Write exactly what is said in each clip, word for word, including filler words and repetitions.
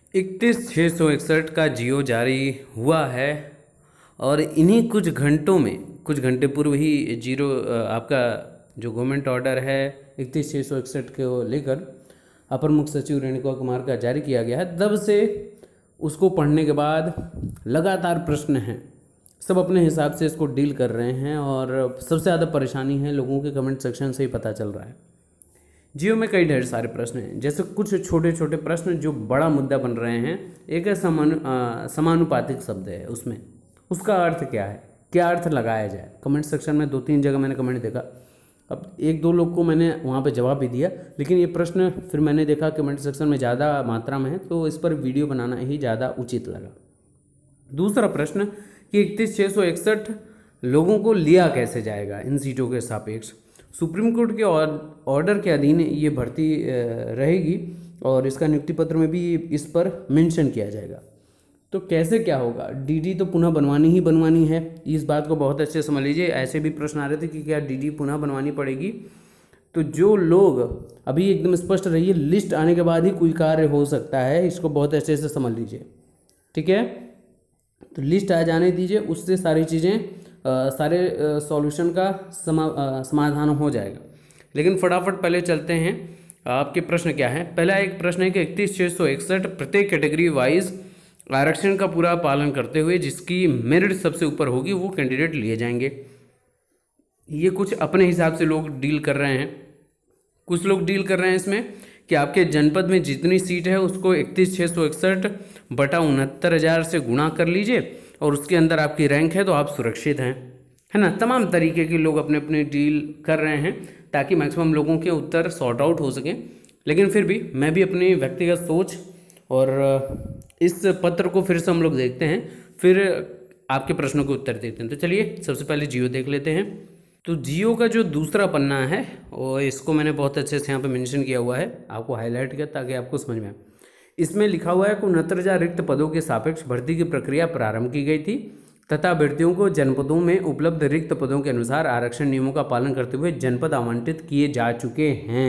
इकतीस छः सौ इकसठ का जियो जारी हुआ है और इन्हीं कुछ घंटों में, कुछ घंटे पूर्व ही जीरो आपका जो गवर्नमेंट ऑर्डर है इकतीस छः सौ इकसठ को लेकर अपर मुख्य सचिव रेणुका कुमार का जारी किया गया है। तब से उसको पढ़ने के बाद लगातार प्रश्न हैं, सब अपने हिसाब से इसको डील कर रहे हैं और सबसे ज़्यादा परेशानी है लोगों के कमेंट सेक्शन से ही पता चल रहा है। जियो में कई ढेर सारे प्रश्न हैं, जैसे कुछ छोटे छोटे प्रश्न जो बड़ा मुद्दा बन रहे हैं। एक है समान समानुपातिक शब्द है, उसमें उसका अर्थ क्या है, क्या अर्थ लगाया जाए। कमेंट सेक्शन में दो तीन जगह मैंने कमेंट देखा, अब एक दो लोग को मैंने वहाँ पे जवाब भी दिया, लेकिन ये प्रश्न फिर मैंने देखा कमेंट सेक्शन में ज़्यादा मात्रा में है, तो इस पर वीडियो बनाना ही ज़्यादा उचित लगा। दूसरा प्रश्न कि इकतीस छः सौ इकसठ लोगों को लिया कैसे जाएगा इन सीटों के सापेक्ष। सुप्रीम कोर्ट के ऑर्डर के अधीन ये भर्ती रहेगी और इसका नियुक्ति पत्र में भी इस पर मेंशन किया जाएगा। तो कैसे क्या होगा, डीडी तो पुनः बनवानी ही बनवानी है, इस बात को बहुत अच्छे से समझ लीजिए। ऐसे भी प्रश्न आ रहे थे कि क्या डीडी पुनः बनवानी पड़ेगी। तो जो लोग अभी एकदम स्पष्ट रहिए, लिस्ट आने के बाद ही कोई कार्य हो सकता है, इसको बहुत अच्छे से समझ लीजिए, ठीक है। तो लिस्ट आ जाने दीजिए, उससे सारी चीज़ें सारे सॉल्यूशन का समा समाधान हो जाएगा। लेकिन फटाफट पहले चलते हैं, आपके प्रश्न क्या है। पहला एक प्रश्न है कि इकतीस छः सौ इकसठ प्रत्येक कैटेगरी वाइज आरक्षण का पूरा पालन करते हुए जिसकी मेरिट सबसे ऊपर होगी वो कैंडिडेट लिए जाएंगे। ये कुछ अपने हिसाब से लोग डील कर रहे हैं। कुछ लोग डील कर रहे हैं इसमें कि आपके जनपद में जितनी सीट है उसको इकतीस छः सौ इकसठ बटा उनहत्तर हज़ार से गुणा कर लीजिए और उसके अंदर आपकी रैंक है तो आप सुरक्षित हैं, है ना। तमाम तरीके के लोग अपने अपने डील कर रहे हैं ताकि मैक्सिमम लोगों के उत्तर सॉर्ट आउट हो सकें। लेकिन फिर भी मैं भी अपनी व्यक्तिगत सोच और इस पत्र को फिर से हम लोग देखते हैं, फिर आपके प्रश्नों के उत्तर देते हैं। तो चलिए सबसे पहले जियो देख लेते हैं। तो जियो का जो दूसरा पन्ना है और इसको मैंने बहुत अच्छे से यहाँ पे मेंशन किया हुआ है, आपको हाईलाइट किया ताकि आपको समझ में आए। इसमें लिखा हुआ है कि उनहत्तर हज़ार रिक्त पदों के सापेक्ष भर्ती की प्रक्रिया प्रारंभ की गई थी तथा अभ्यर्थियों को जनपदों में उपलब्ध रिक्त पदों के अनुसार आरक्षण नियमों का पालन करते हुए जनपद आवंटित किए जा चुके हैं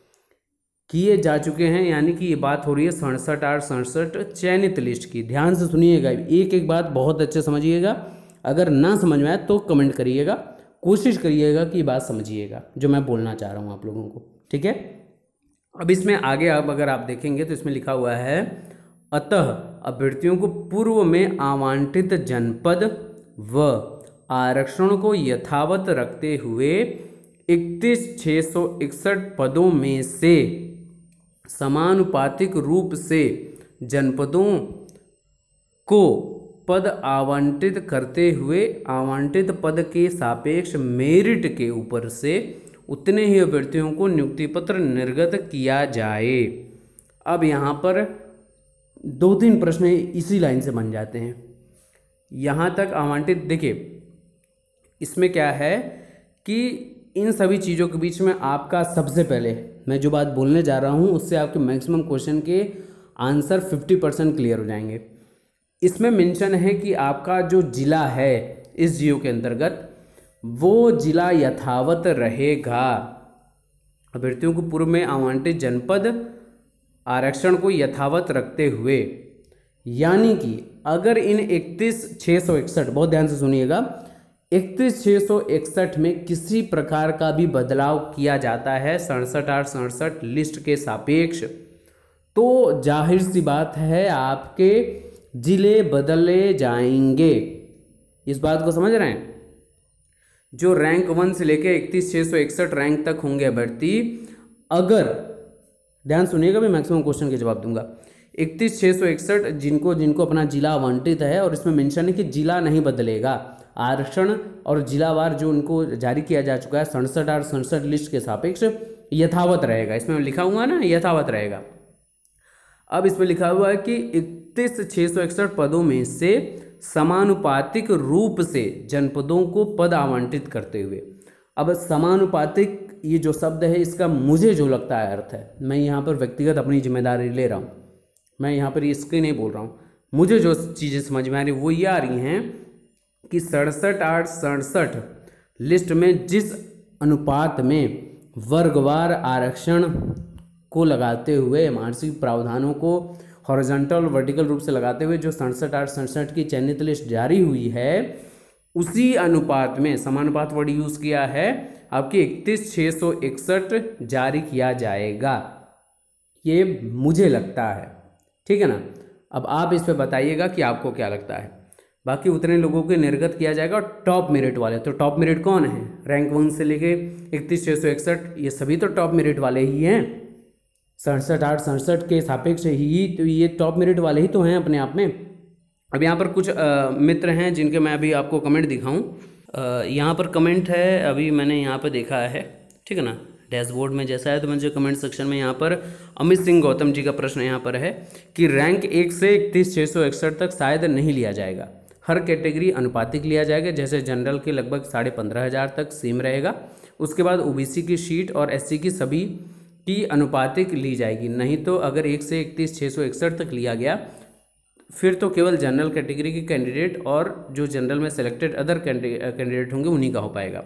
किए जा चुके हैं यानी कि ये बात हो रही है सड़सठ आठ सड़सठ चयनित लिस्ट की। ध्यान से सुनिएगा, एक एक बात बहुत अच्छे समझिएगा। अगर ना समझ में आए तो कमेंट करिएगा, कोशिश करिएगा कि बात समझिएगा जो मैं बोलना चाह रहा हूँ आप लोगों को, ठीक है। अब इसमें आगे अब अगर आप देखेंगे तो इसमें लिखा हुआ है अतः अभ्यर्थियों को पूर्व में आवंटित जनपद व आरक्षण को यथावत रखते हुए इकतीस छः सौ इकसठ पदों में से समानुपातिक रूप से जनपदों को पद आवंटित करते हुए आवंटित पद के सापेक्ष मेरिट के ऊपर से उतने ही अभ्यर्थियों को नियुक्ति पत्र निर्गत किया जाए। अब यहाँ पर दो तीन प्रश्न इसी लाइन से बन जाते हैं। यहाँ तक आवंटित, देखिए इसमें क्या है कि इन सभी चीज़ों के बीच में आपका सबसे पहले मैं जो बात बोलने जा रहा हूँ उससे आपके मैक्सिमम क्वेश्चन के आंसर पचास परसेंट क्लियर हो जाएंगे। इसमें मेंशन है कि आपका जो जिला है इस जियो के अंतर्गत वो जिला यथावत रहेगा। अभ्यर्थियों को पूर्व में आवंटित जनपद आरक्षण को यथावत रखते हुए, यानी कि अगर इन इकतीस छः सौ इकसठ, बहुत ध्यान से सुनिएगा, इकतीस छः सौ इकसठ में किसी प्रकार का भी बदलाव किया जाता है सड़सठ आठ सड़सठ लिस्ट के सापेक्ष, तो जाहिर सी बात है आपके जिले बदले जाएंगे। इस बात को समझ रहे हैं। जो रैंक वन से लेकर इकतीस छः सौ इकसठ रैंक तक होंगे अभ्यर्थी, अगर ध्यान सुनिएगा, मैं मैक्सिमम क्वेश्चन के जवाब दूंगा। इकतीस छः सौ इकसठ जिनको जिनको अपना जिला आवंटित है और इसमें मेंशन है कि जिला नहीं बदलेगा, आरक्षण और जिलावार जो उनको जारी किया जा चुका है सड़सठ आठ सड़सठ लिस्ट के सापेक्ष यथावत रहेगा। इसमें लिखा हुआ ना यथावत रहेगा। अब इसमें लिखा हुआ है कि इकतीस छः सौ इकसठ पदों में से समानुपातिक रूप से जनपदों को पद आवंटित करते हुए। अब समानुपातिक ये जो शब्द है इसका मुझे जो लगता है अर्थ है, मैं यहाँ पर व्यक्तिगत अपनी जिम्मेदारी ले रहा हूँ, मैं यहाँ पर इसके नहीं बोल रहा हूँ, मुझे जो चीज़ें समझ में आ रही वो ये आ रही हैं कि सड़सठ आठ सड़सठ लिस्ट में जिस अनुपात में वर्गवार आरक्षण को लगाते हुए एमआरसी प्रावधानों को हॉरिजॉन्टल वर्टिकल रूप से लगाते हुए जो सड़सठ आठ सड़सठ की चयनित लिस्ट जारी हुई है उसी अनुपात में, समानुपात वर्ड यूज़ किया है, आपकी इकतीस छः सौ इकसठ जारी किया जाएगा, ये मुझे लगता है। ठीक है ना। अब आप इस पे बताइएगा कि आपको क्या लगता है। बाकी उतने लोगों के निर्गत किया जाएगा टॉप मेरिट वाले। तो टॉप मेरिट कौन है? रैंक वन से लेके इकतीस छः सौ इकसठ, ये सभी तो टॉप मेरिट वाले ही हैं। सड़सठ आठ सड़सठ के सापेक्ष ही तो ये टॉप मेरिट वाले ही तो हैं अपने आप में। अब यहाँ पर कुछ आ, मित्र हैं जिनके मैं अभी आपको कमेंट दिखाऊं। यहाँ पर कमेंट है, अभी मैंने यहाँ पर देखा है, ठीक है ना, डैशबोर्ड में जैसा है, तो मुझे कमेंट सेक्शन में यहाँ पर अमित सिंह गौतम जी का प्रश्न यहाँ पर है कि रैंक एक से इकतीस छः सौ इकसठ तक शायद नहीं लिया जाएगा, हर कैटेगरी अनुपातिक लिया जाएगा। जैसे जनरल के लगभग साढ़े पंद्रह हज़ार तक सेम रहेगा, उसके बाद ओबीसी की शीट और एससी की सभी की अनुपातिक ली जाएगी। नहीं तो अगर एक से इकतीस छः सौ इकसठ तक लिया गया फिर तो केवल जनरल कैटेगरी के कैंडिडेट और जो जनरल में सेलेक्टेड अदर कैंडिडेट होंगे उन्हीं का हो पाएगा।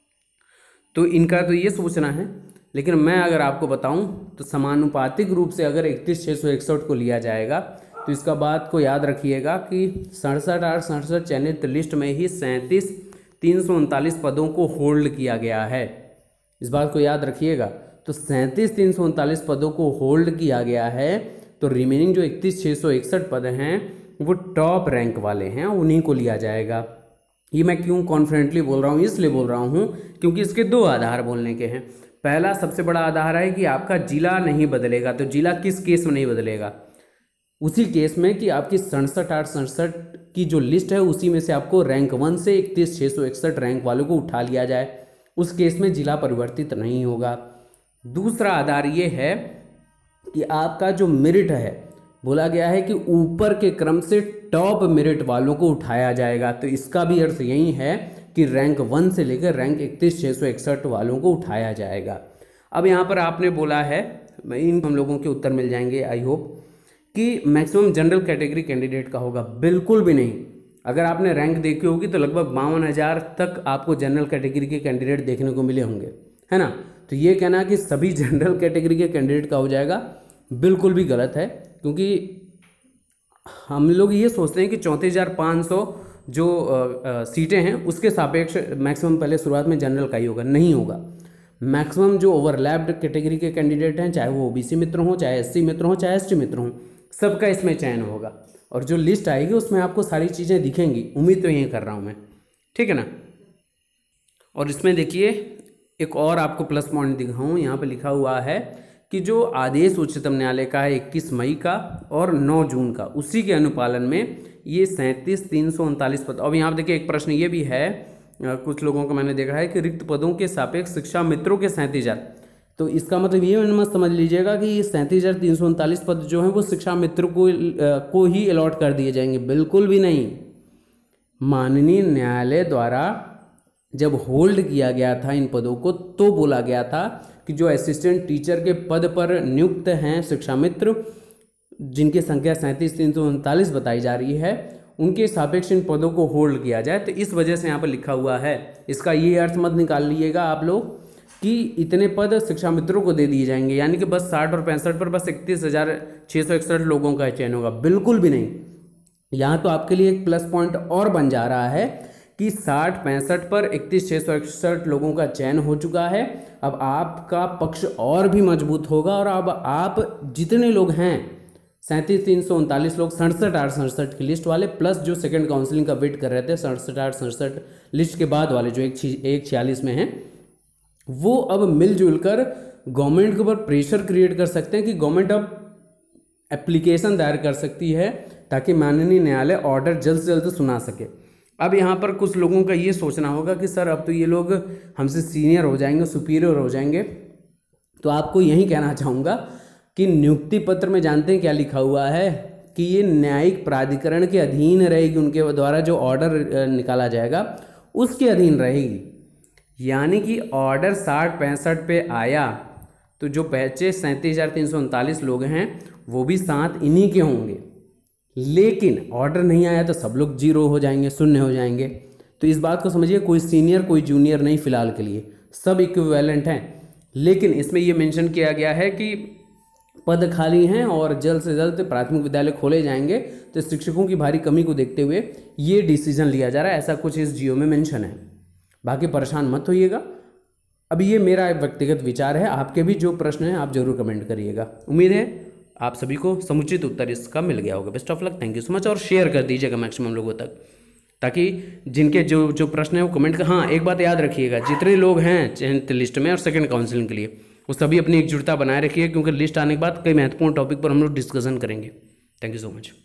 तो इनका तो ये सोचना है, लेकिन मैं अगर आपको बताऊं तो समानुपातिक रूप से अगर इकतीस छः सौ इकसठ को लिया जाएगा तो इसका बात को याद रखिएगा कि सड़सठ आठ सड़सठ चयनित लिस्ट में ही सैंतीस तीन सौ उनतालीस पदों को होल्ड किया गया है। इस बात को याद रखिएगा। तो सैंतीस तीन सौ उनतालीस पदों को होल्ड किया गया है, तो रिमेनिंग जो इकतीस छः सौ इकसठ पद हैं वो टॉप रैंक वाले हैं, उन्हीं को लिया जाएगा। ये मैं क्यों कॉन्फिडेंटली बोल रहा हूँ? इसलिए बोल रहा हूँ क्योंकि इसके दो आधार बोलने के हैं। पहला सबसे बड़ा आधार है कि आपका जिला नहीं बदलेगा। तो जिला किस केस में नहीं बदलेगा? उसी केस में कि आपकी सड़सठ आठ सड़सठ की जो लिस्ट है उसी में से आपको रैंक वन से इकतीस छः सौ इकसठ रैंक वालों को उठा लिया जाए, उस केस में जिला परिवर्तित नहीं होगा। दूसरा आधार ये है कि आपका जो मेरिट है, बोला गया है कि ऊपर के क्रम से टॉप मेरिट वालों को उठाया जाएगा। तो इसका भी अर्थ यही है कि रैंक वन से लेकर रैंक इकतीस छः सौ इकसठ वालों को उठाया जाएगा। अब यहाँ पर आपने बोला है, इन हम लोगों के उत्तर मिल जाएंगे आई होप, कि मैक्सिमम जनरल कैटेगरी कैंडिडेट का होगा। बिल्कुल भी नहीं। अगर आपने रैंक देखी होगी तो लगभग बावन हज़ार तक आपको जनरल कैटेगरी के कैंडिडेट देखने को मिले होंगे, है ना। तो ये कहना कि सभी जनरल कैटेगरी के कैंडिडेट का हो जाएगा, बिल्कुल भी गलत है। क्योंकि हम लोग ये सोचते हैं कि चौंतीस हज़ार पाँच सौ जो आ, आ, सीटें हैं उसके सापेक्ष मैक्सिमम पहले शुरुआत में जनरल का ही होगा। नहीं होगा। मैक्सिमम जो ओवरलैप्ड कैटेगरी के कैंडिडेट हैं, चाहे वो ओबीसी मित्र हों, चाहे एससी मित्र हों, चाहे एसटी मित्र हों, सबका इसमें चयन होगा। और जो लिस्ट आएगी उसमें आपको सारी चीज़ें दिखेंगी। उम्मीद तो यही कर रहा हूँ मैं, ठीक है ना। और इसमें देखिए एक और आपको प्लस पॉइंट दिखाऊँ, यहाँ पे लिखा हुआ है कि जो आदेश उच्चतम न्यायालय का है इक्कीस मई का और नौ जून का, उसी के अनुपालन में ये सैंतीस तीन सौ उनतालीस पद। अब यहाँ पर देखिए एक प्रश्न ये भी है, कुछ लोगों को मैंने देखा है कि रिक्त पदों के सापेक्ष शिक्षा मित्रों के सैंतीस हज़ार। तो इसका मतलब ये मत समझ लीजिएगा कि ये सैंतीस हज़ार तीन सौ उनतालीस पद जो हैं वो शिक्षा मित्र को को ही अलॉट कर दिए जाएंगे। बिल्कुल भी नहीं। माननीय न्यायालय द्वारा जब होल्ड किया गया था इन पदों को तो बोला गया था कि जो असिस्टेंट टीचर के पद पर नियुक्त हैं शिक्षा मित्र, जिनकी संख्या सैंतीस तीन सौ उनतालीस बताई जा रही है, उनके सापेक्ष इन पदों को होल्ड किया जाए। तो इस वजह से यहाँ पर लिखा हुआ है। इसका ये अर्थ मत निकाल लीजिएगा आप लोग कि इतने पद शिक्षा मित्रों को दे दिए जाएंगे, यानी कि बस साठ और पैंसठ पर बस इकतीस हज़ार छः सौ इकसठ लोगों का चयन होगा। बिल्कुल भी नहीं। यहाँ तो आपके लिए एक प्लस पॉइंट और बन जा रहा है कि साठ पैंसठ पर इकतीस छः सौ इकसठ लोगों का चयन हो चुका है। अब आपका पक्ष और भी मजबूत होगा और अब आप जितने लोग हैं, सैंतीस तीन सौ उनतालीस लोग सड़सठ आठ सड़सठ की लिस्ट वाले, प्लस जो सेकंड काउंसलिंग का वेट कर रहे थे सड़सठ आठ सड़सठ लिस्ट के बाद वाले जो एक एक छियालीस में हैं, वो अब मिलजुल कर गवर्नमेंट के ऊपर प्रेशर क्रिएट कर सकते हैं कि गवर्नमेंट अब एप्लीकेशन दायर कर सकती है ताकि माननीय न्यायालय ऑर्डर जल्द से जल्द सुना सके। अब यहाँ पर कुछ लोगों का ये सोचना होगा कि सर अब तो ये लोग हमसे सीनियर हो जाएंगे, सुपीरियर हो जाएंगे। तो आपको यही कहना चाहूँगा कि नियुक्ति पत्र में जानते हैं क्या लिखा हुआ है कि ये न्यायिक प्राधिकरण के अधीन रहेगी। उनके द्वारा जो ऑर्डर निकाला जाएगा उसके अधीन रहेगी। यानी कि ऑर्डर साठ पैंसठ पे आया तो जो बचे सैंतीस हज़ार तीन सौ उनतालीस लोग हैं वो भी साथ इन्हीं के होंगे। लेकिन ऑर्डर नहीं आया तो सब लोग जीरो हो जाएंगे, शून्य हो जाएंगे। तो इस बात को समझिए, कोई सीनियर कोई जूनियर नहीं फिलहाल के लिए, सब इक्विवेलेंट हैं। लेकिन इसमें ये मेंशन किया गया है कि पद खाली हैं और जल्द से जल्द प्राथमिक विद्यालय खोले जाएंगे, तो शिक्षकों की भारी कमी को देखते हुए ये डिसीजन लिया जा रहा है, ऐसा कुछ इस जियो में मेंशन है। बाकी परेशान मत होइएगा। अभी ये मेरा व्यक्तिगत विचार है, आपके भी जो प्रश्न हैं आप जरूर कमेंट करिएगा। उम्मीद है आप सभी को समुचित उत्तर इसका मिल गया होगा। Best of luck, thank you so much, और शेयर कर दीजिएगा मैक्सिमम लोगों तक, ताकि जिनके जो जो प्रश्न है वो कमेंट कर। हाँ, एक बात याद रखिएगा, जितने लोग हैं चयनित लिस्ट में और सेकंड काउंसलिंग के लिए, वो सभी अपनी एकजुटता बनाए रखिए, क्योंकि लिस्ट आने के बाद कई महत्वपूर्ण टॉपिक पर हम लोग डिस्कशन करेंगे। Thank you so much.